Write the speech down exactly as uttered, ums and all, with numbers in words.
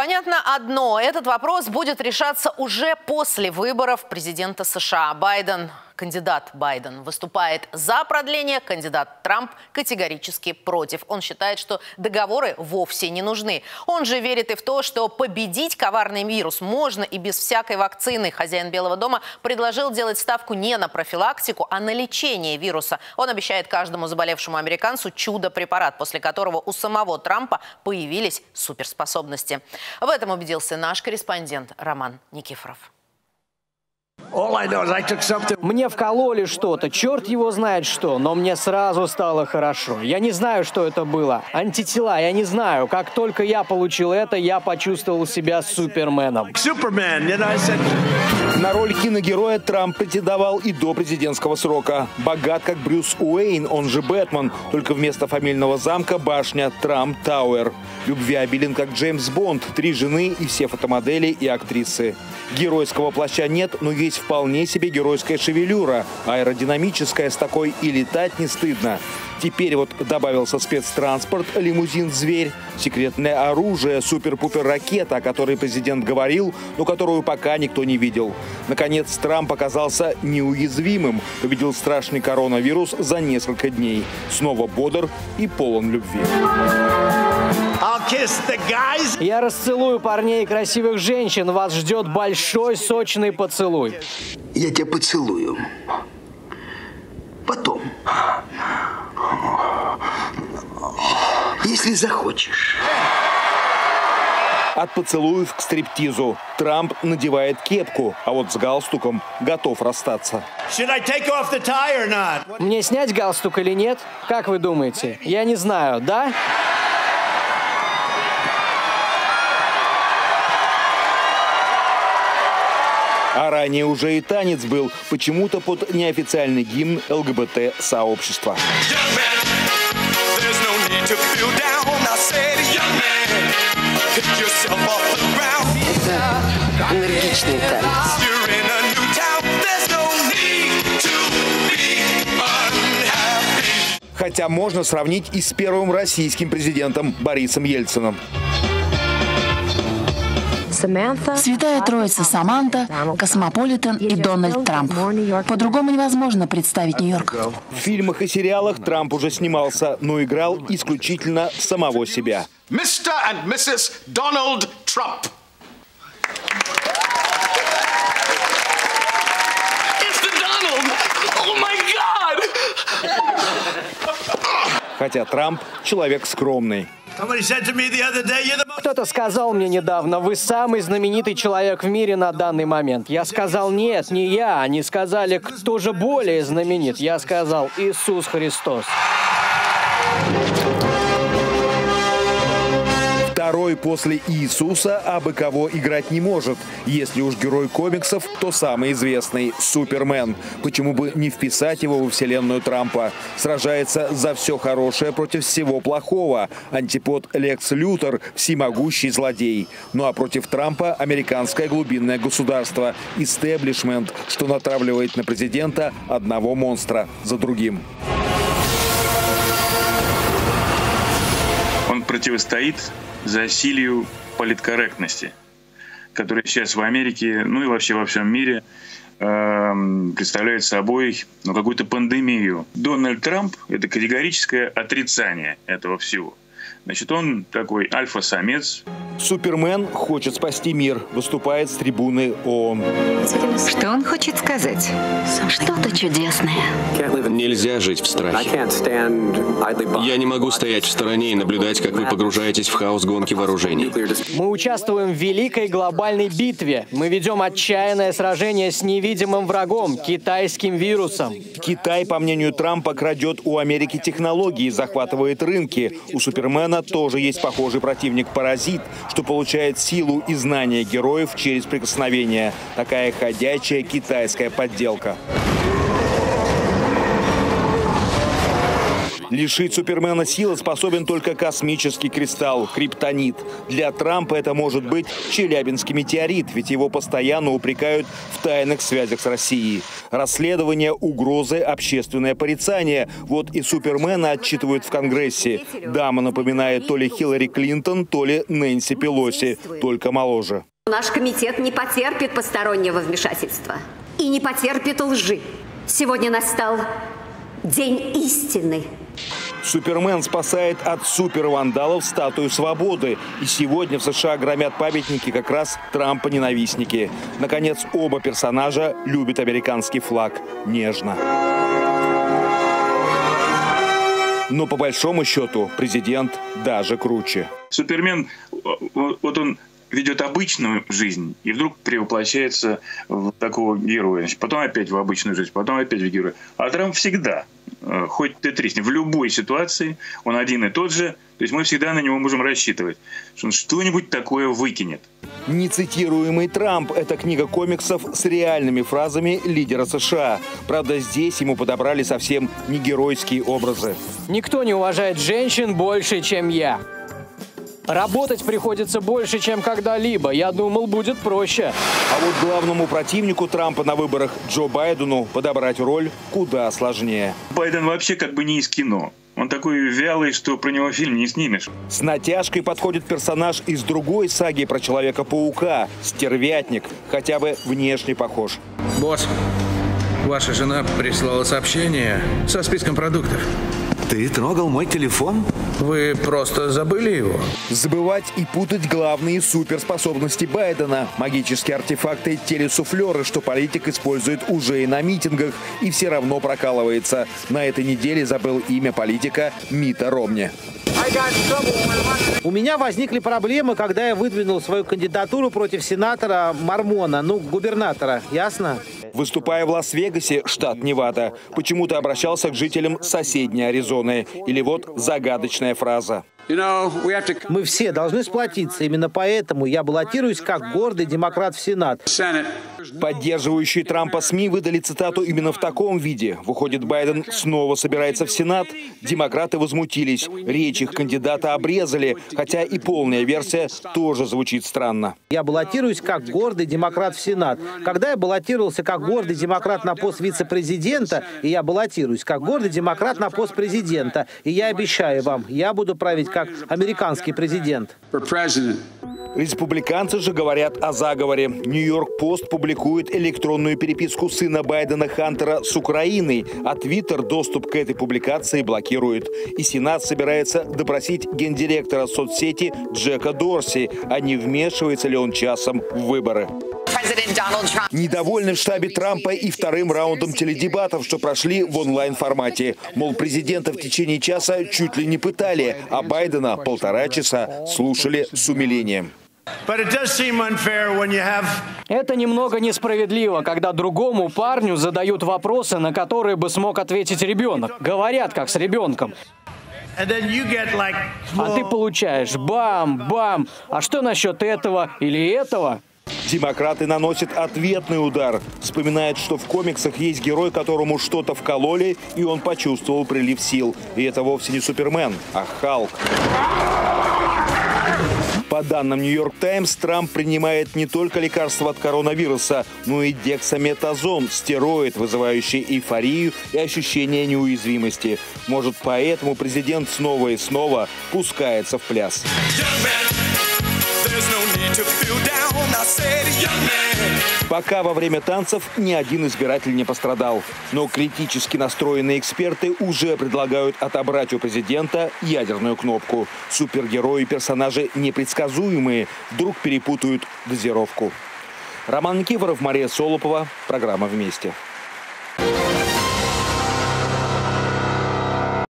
Понятно одно. Этот вопрос будет решаться уже после выборов президента США. Байден, кандидат Байден, выступает за продление, кандидат Трамп категорически против. Он считает, что договоры вовсе не нужны. Он же верит и в то, что победить коварный вирус можно и без всякой вакцины. Хозяин Белого дома предложил делать ставку не на профилактику, а на лечение вируса. Он обещает каждому заболевшему американцу чудо-препарат, после которого у самого Трампа появились суперспособности. В этом убедился наш корреспондент Роман Никифоров. Мне вкололи что-то, черт его знает что, но мне сразу стало хорошо. Я не знаю, что это было. Антитела, я не знаю. Как только я получил это, я почувствовал себя Суперменом. На роль киногероя Трамп претендовал и до президентского срока. Богат как Брюс Уэйн, он же Бэтмен, только вместо фамильного замка башня Трамп Тауэр. Любвеобилен как Джеймс Бонд, три жены и все фотомодели и актрисы. Геройского плаща нет, но есть вполне себе геройская шевелюра, аэродинамическая, с такой и летать не стыдно. Теперь вот добавился спецтранспорт, лимузин-зверь, секретное оружие, супер-пупер-ракета, о которой президент говорил, но которую пока никто не видел. Наконец, Трамп оказался неуязвимым, победил страшный коронавирус за несколько дней. Снова бодр и полон любви. Я расцелую парней и красивых женщин. Вас ждет большой сочный поцелуй. Я тебя поцелую. Потом. Если захочешь. От поцелуев к стриптизу. Трамп надевает кепку, а вот с галстуком готов расстаться. Мне снять галстук или нет? Как вы думаете? Я не знаю, да? А ранее уже и танец был, почему-то под неофициальный гимн ЛГБТ-сообщества. Это энергичный танец. Хотя можно сравнить и с первым российским президентом Борисом Ельциным. Святая Троица Саманта, Космополитен и Дональд Трамп. По-другому невозможно представить Нью-Йорк. В фильмах и сериалах Трамп уже снимался, но играл исключительно самого себя. мистер и миссис Дональд Трамп. Хотя Трамп человек скромный. Кто-то сказал мне недавно: вы самый знаменитый человек в мире на данный момент. Я сказал: нет, не я. Они сказали: кто же более знаменит? Я сказал: Иисус Христос. Второй после Иисуса абы кого играть не может. Если уж герой комиксов, то самый известный – Супермен. Почему бы не вписать его во вселенную Трампа? Сражается за все хорошее против всего плохого. Антипод Лекс Лютер – всемогущий злодей. Ну а против Трампа – американское глубинное государство. Истеблишмент, что натравливает на президента одного монстра за другим. Он противостоит засилию политкорректности, которая сейчас в Америке, ну и вообще во всем мире э, представляет собой ну, какую-то пандемию. Дональд Трамп – это категорическое отрицание этого всего. Значит, он такой альфа-самец. Супермен хочет спасти мир, выступает с трибуны ООН. Что он хочет сказать? Что-то чудесное. Нельзя жить в страхе. Я не могу стоять в стороне и наблюдать, как вы погружаетесь в хаос гонки вооружений. Мы участвуем в великой глобальной битве. Мы ведем отчаянное сражение с невидимым врагом, китайским вирусом. Китай, по мнению Трампа, крадет у Америки технологии, захватывает рынки. У Супермена тоже есть похожий противник-паразит, что получает силу и знания героев через прикосновение. Такая ходячая китайская подделка. Лишить Супермена силы способен только космический кристалл – криптонит. Для Трампа это может быть челябинский метеорит, ведь его постоянно упрекают в тайных связях с Россией. Расследование, угрозы, общественное порицание – вот и Супермена отчитывают в Конгрессе. Дама напоминает то ли Хиллари Клинтон, то ли Нэнси Пелоси, только моложе. Наш комитет не потерпит постороннего вмешательства и не потерпит лжи. Сегодня настал день истины. Супермен спасает от супервандалов статую свободы. И сегодня в США громят памятники как раз Трампа-ненавистники. Наконец, оба персонажа любят американский флаг нежно. Но по большому счету президент даже круче. Супермен, вот он ведет обычную жизнь и вдруг перевоплощается в такого героя. Потом опять в обычную жизнь, потом опять в героя. А Трамп всегда, хоть ты тресни, в любой ситуации он один и тот же. То есть мы всегда на него можем рассчитывать, что он что-нибудь такое выкинет. Нецитируемый Трамп – это книга комиксов с реальными фразами лидера США. Правда, здесь ему подобрали совсем не геройские образы. Никто не уважает женщин больше, чем я. Работать приходится больше, чем когда-либо. Я думал, будет проще. А вот главному противнику Трампа на выборах Джо Байдену подобрать роль куда сложнее. Байден вообще как бы не из кино. Он такой вялый, что про него фильм не снимешь. С натяжкой подходит персонаж из другой саги про Человека-паука – Стервятник, хотя бы внешне похож. Босс, ваша жена прислала сообщение со списком продуктов. Ты трогал мой телефон? Вы просто забыли его? Забывать и путать главные суперспособности Байдена. Магические артефакты, телесуфлеры, что политик использует уже и на митингах, и все равно прокалывается. На этой неделе забыл имя политика Митта Ромни. У меня возникли проблемы, когда я выдвинул свою кандидатуру против сенатора Мормона, ну, губернатора, ясно? Выступая в Лас-Вегасе, штат Невада, почему-то обращался к жителям соседней Аризоны. Или вот загадочная фраза. Мы все должны сплотиться. Именно поэтому я баллотируюсь как гордый демократ в Сенат. Поддерживающие Трампа СМИ выдали цитату именно в таком виде. Выходит, Байден снова собирается в Сенат. Демократы возмутились. Речь их кандидата обрезали, хотя и полная версия тоже звучит странно. Я баллотируюсь как гордый демократ в Сенат. Когда я баллотировался как гордый демократ на пост вице-президента, и я баллотируюсь как гордый демократ на пост президента, и я обещаю вам, я буду править как американский президент. Республиканцы же говорят о заговоре. Нью-Йорк-Пост публикует электронную переписку сына Байдена Хантера с Украиной, а Твиттер доступ к этой публикации блокирует. И Сенат собирается допросить гендиректора соцсети Джека Дорси, а не вмешивается ли он часом в выборы. Недовольны в штабе Трампа и вторым раундом теледебатов, что прошли в онлайн-формате. Мол, президента в течение часа чуть ли не пытали, а Байдена полтора часа слушали с умилением. Это немного несправедливо, когда другому парню задают вопросы, на которые бы смог ответить ребенок. Говорят, как с ребенком. А ты получаешь бам-бам. А что насчет этого или этого? Демократы наносят ответный удар. Вспоминают, что в комиксах есть герой, которому что-то вкололи, и он почувствовал прилив сил. И это вовсе не Супермен, а Халк. По данным Нью-Йорк Таймс, Трамп принимает не только лекарства от коронавируса, но и дексаметазон, стероид, вызывающий эйфорию и ощущение неуязвимости. Может, поэтому президент снова и снова пускается в пляс. Пока во время танцев ни один избиратель не пострадал. Но критически настроенные эксперты уже предлагают отобрать у президента ядерную кнопку. Супергерои и персонажи непредсказуемые, вдруг перепутают дозировку. Роман Никифоров, Мария Солопова. Программа «Вместе».